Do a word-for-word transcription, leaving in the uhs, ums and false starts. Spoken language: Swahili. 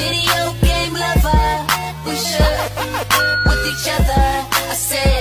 video game lover. We should with each other. I said